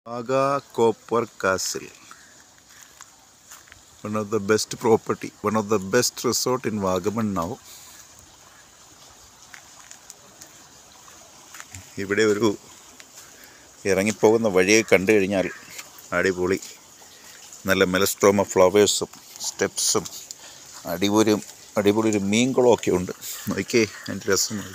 Aga Copper Castle, one of the best property, one of the best resort in Vagamon now. ഇവിടെ ഒരു ഇറങ്ങിപ്പോകുന്ന വഴിയെ കണ്ടു കഴിഞ്ഞാൽ അടിപൊളി നല്ല മെലസ്ട്രോമ ഫ്ലവേഴ്സും സ്റ്റെപ്സും അടിപൊളി ഒരു മീൻകുളമൊക്കെ ഉണ്ട്. നോക്കിയേ അതിൻ്റെ രസം നോക്കി.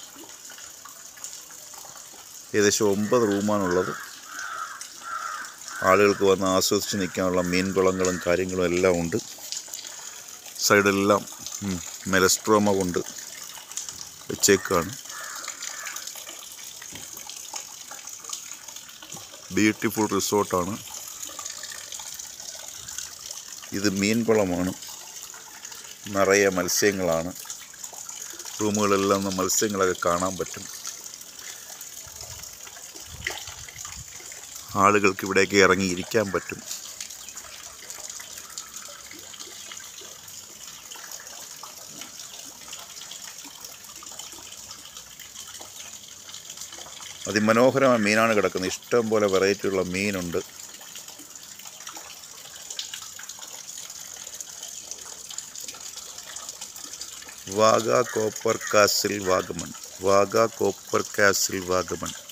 ഏകദേശം 9 റൂമാണുള്ളത്. ആളുകൾക്ക് വന്ന് ആസ്വദിച്ച് നിൽക്കാനുള്ള മീൻകുളങ്ങളും കാര്യങ്ങളും എല്ലാം ഉണ്ട്. സൈഡെല്ലാം മെലസ്ട്രോമ കൊണ്ട് വെച്ചേക്കാണ്. ബ്യൂട്ടിഫുൾ റിസോർട്ടാണ് ഇത്. മീൻകുളമാണ്, നിറയെ മത്സ്യങ്ങളാണ്. റൂമുകളെല്ലാം മത്സ്യങ്ങളൊക്കെ കാണാൻ പറ്റും. ആളുകൾക്ക് ഇവിടേക്ക് ഇറങ്ങിയിരിക്കാൻ പറ്റും. അതിമനോഹരമായ മീനാണ് കിടക്കുന്നത്. ഇഷ്ടം പോലെ വെറൈറ്റിയുള്ള മീനുണ്ട്. വാഗ കോപ്പർ കാസിൽ വാഗമൺ.